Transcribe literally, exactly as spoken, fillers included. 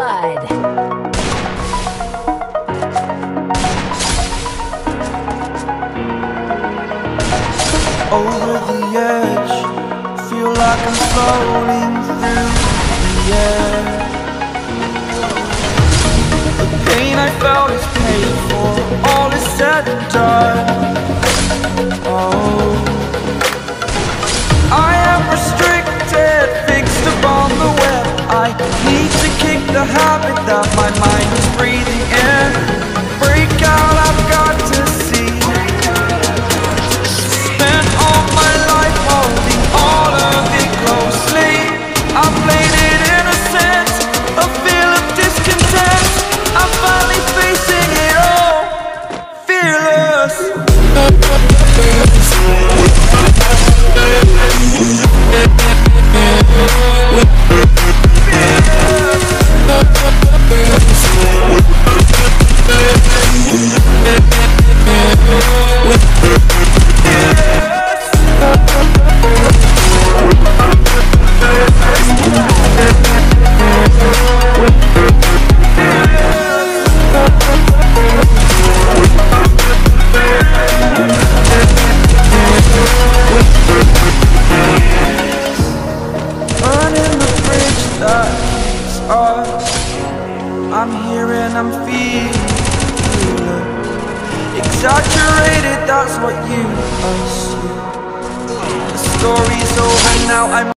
blood. Over the edge, feel like I'm floating through the air. The pain I felt is paid for, all is said and done. Oh, I am restricted, fixed upon the web. I need to kick the habit that my mind is breathing in. Break out, I've got to see. Spent all my life holding all of it closely. I played it innocent, a feel of discontent. I'm finally facing it all, fearless. I'm here and I'm feeling exaggerated, that's what you assume. The story's over now, I'm